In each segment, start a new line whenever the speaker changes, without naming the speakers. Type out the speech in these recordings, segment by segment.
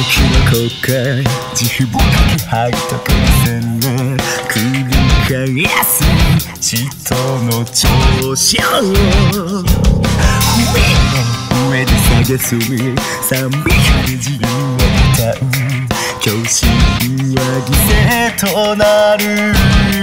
きの告悔、慈悲深く背徳の洗礼、繰り返す使徒の嘲笑。踏み絵の上で蔑み、賛美歌で自由を謳う。狂信は犠牲となる。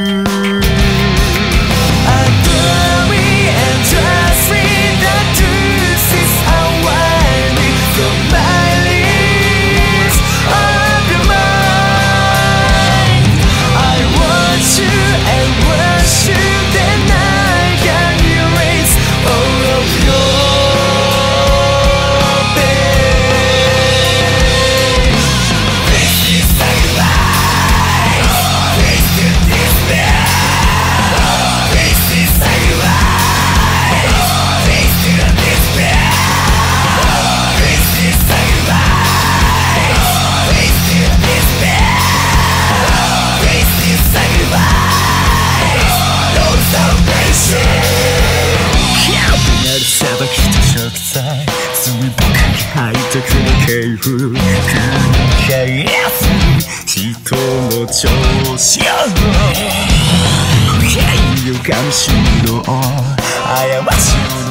裁きと贖罪、罪深き背徳の系譜、繰り返す使徒の嘲笑。不敬に歪む修道、過ちを